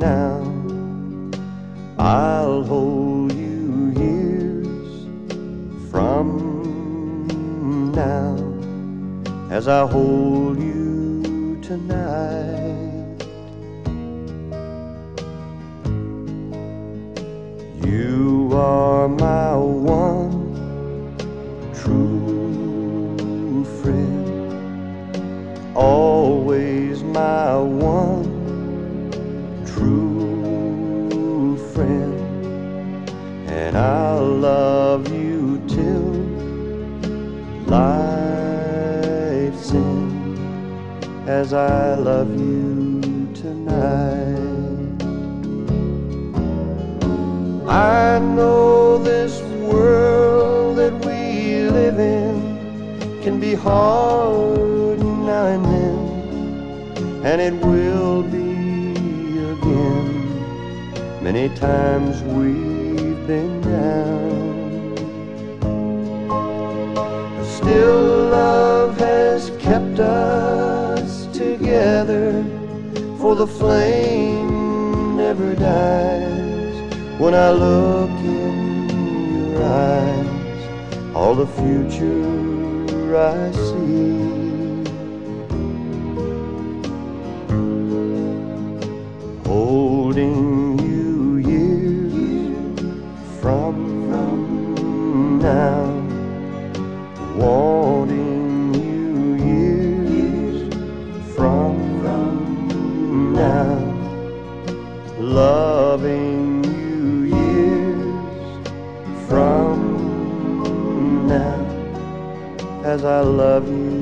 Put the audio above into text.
now. I'll hold you years from now as I hold you tonight. You are my one true friend, always my one true friend, and I'll love you till life's end as I love you tonight. I know this world that we live in can be hard now and then, and it will be again. Many times we've been down, still love has kept us together, for the flame never dies. When I look in your eyes, all the future I see. Holding you years from now, wanting you years from now, loving you years from now as I love you